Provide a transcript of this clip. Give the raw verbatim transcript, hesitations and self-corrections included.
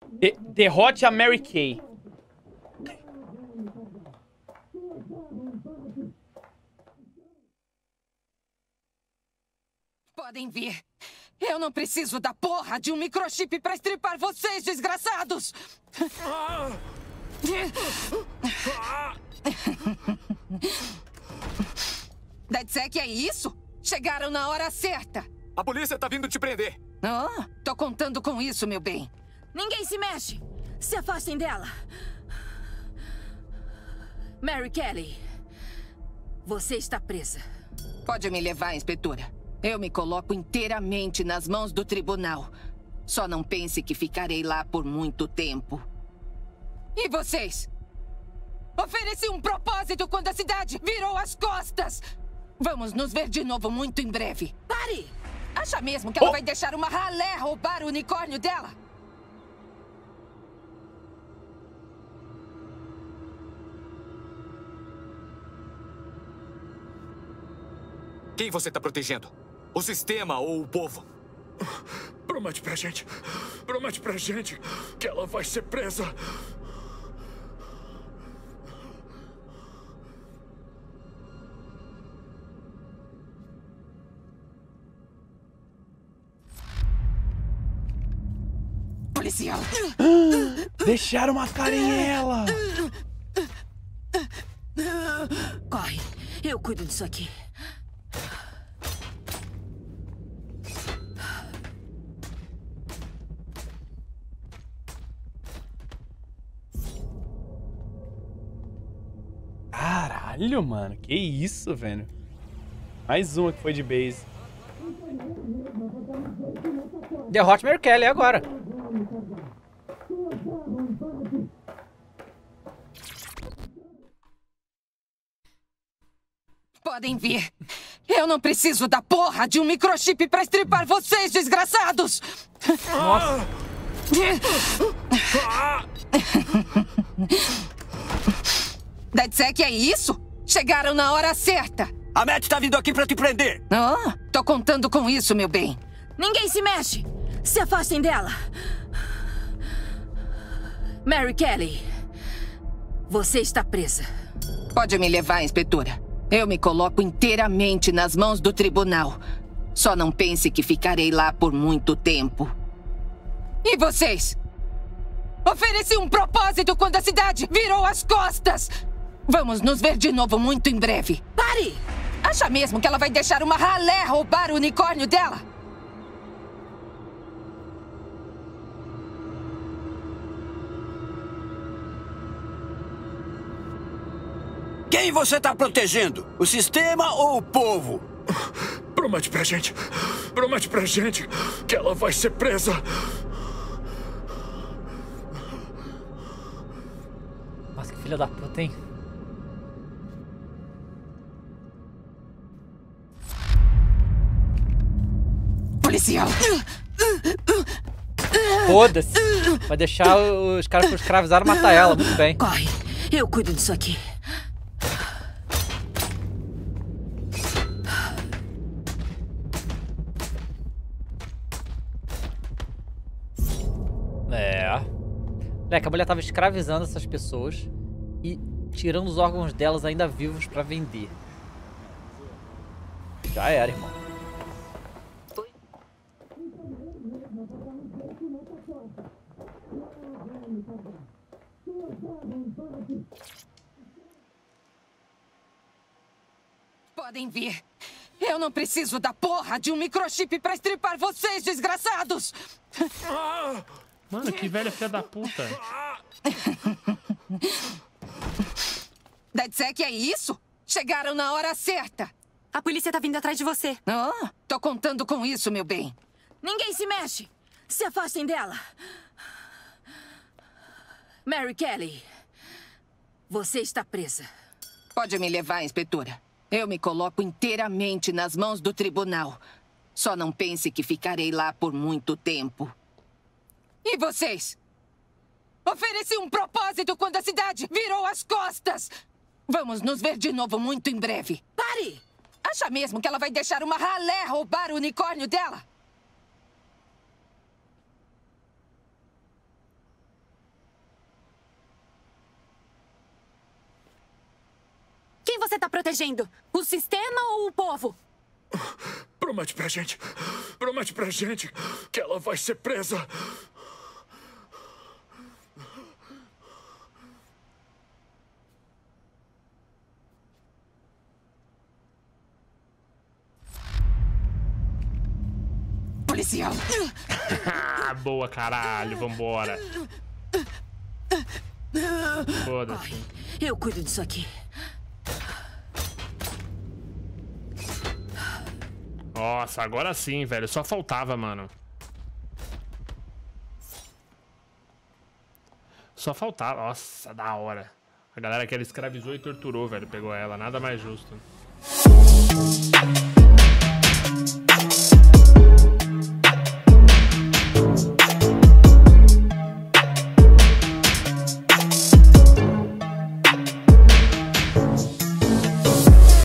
De derrote a Mary Kay. Podem vir. Eu não preciso da porra de um microchip pra estripar vocês, desgraçados! DedSec, é isso? Chegaram na hora certa. A polícia tá vindo te prender. Oh, tô contando com isso, meu bem. Ninguém se mexe. Se afastem dela. Mary Kelly, você está presa. Pode me levar, inspetora. Eu me coloco inteiramente nas mãos do tribunal. Só não pense que ficarei lá por muito tempo. E vocês? Ofereci um propósito quando a cidade virou as costas. Vamos nos ver de novo muito em breve. Pare! Acha mesmo que ela Oh. vai deixar uma ralé roubar o unicórnio dela? Quem você tá protegendo? O sistema ou o povo? Promete pra gente. Promete pra gente que ela vai ser presa. Policial. Deixaram matarem ela. Corre. Eu cuido disso aqui. Caralho, mano. Que isso, velho. Mais uma que foi de base. Derrote Mary Kelly agora. Podem vir. Eu não preciso da porra de um microchip pra estripar vocês, desgraçados! Nossa. DedSec, é isso? Chegaram na hora certa. A Matt tá vindo aqui pra te prender. Oh, tô contando com isso, meu bem. Ninguém se mexe. Se afastem dela. Mary Kelly, você está presa. Pode me levar, inspetora. Eu me coloco inteiramente nas mãos do tribunal. Só não pense que ficarei lá por muito tempo. E vocês? Ofereci um propósito quando a cidade virou as costas. Vamos nos ver de novo muito em breve. Pare! Acha mesmo que ela vai deixar uma ralé roubar o unicórnio dela? Quem você tá protegendo? O sistema ou o povo? Promete pra gente. Promete pra gente que ela vai ser presa. Nossa, que filha da puta, hein? Policial. Foda-se. Vai deixar os caras que escravizaram matar ela. Muito bem. Corre. Eu cuido disso aqui. É. Moleque, a mulher tava escravizando essas pessoas e tirando os órgãos delas ainda vivos pra vender. Já era, irmão. Podem vir. Eu não preciso da porra de um microchip pra estripar vocês, desgraçados! Mano, que velha filha da puta. DedSec, é isso? Chegaram na hora certa. A polícia tá vindo atrás de você. Oh, tô contando com isso, meu bem. Ninguém se mexe. Se afastem dela. Mary Kelly, você está presa. Pode me levar, inspetora. Eu me coloco inteiramente nas mãos do tribunal. Só não pense que ficarei lá por muito tempo. E vocês? Ofereci um propósito quando a cidade virou as costas. Vamos nos ver de novo muito em breve. Pare! Acha mesmo que ela vai deixar uma ralé roubar o unicórnio dela? você tá protegendo? O sistema ou o povo? Promete pra gente. Promete pra gente que ela vai ser presa. Policial. Ah, boa, caralho. Vambora. Foda-se. Eu cuido disso aqui. Nossa, agora sim, velho. Só faltava, mano. Só faltava. Nossa, da hora. A galera que ela escravizou e torturou, velho. Pegou ela. Nada mais justo.